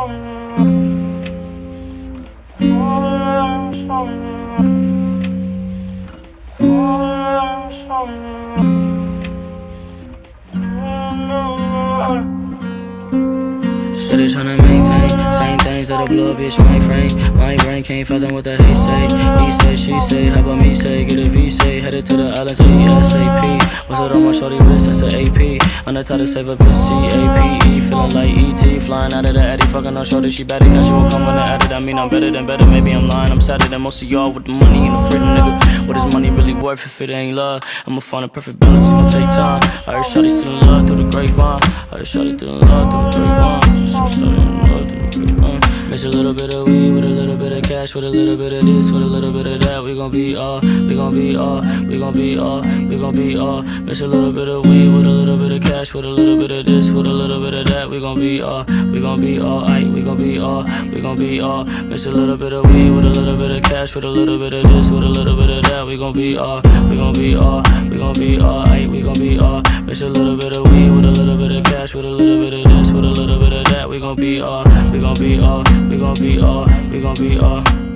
Steady tryna maintain, same things that'll blow a bitch mainframe. My brain can't fathom what the hate say. He say, she say, how about me say? Get a V say, headed to the islands ASAP. What's it on my shorty wrist? That's an AP. On the top to save a bitch, CAPE. Feeling like ET, flying out of the Addy. Fucking on shorty, she better casual, come when I added. I mean, I'm better than better, maybe I'm lying. I'm sadder than most of y'all with the money and the freedom, nigga. What is money really worth if it ain't love? I'ma find a perfect balance, it's gon' take time. I heard shorty still in love through the grapevine. I heard shorty still in love through the grapevine. Shorty in love through the grapevine. Mix a little bit of weed with a little bit of cash, with a little bit of this, with a little bit of that. We gon' be all, we gon' be all, we gon' be all, we gon' be all. Mix a little bit of weed with a little bit of cash, with a little bit of this, with a little bit of that. We gon' be all, we gon' be all, aight, we gon' be all, we gon' be all. Mix a little bit of weed with a little bit of cash, with a little bit of this, with a little bit of that. We gon' be all, we gon' be all, we gon' be all, aight, we gon' be all. Mix a little bit of weed with a little bit of cash, with a little bit of this, with a little bit of that. We gon' be all, we gon' be all, we gon' be all, we gon' be all.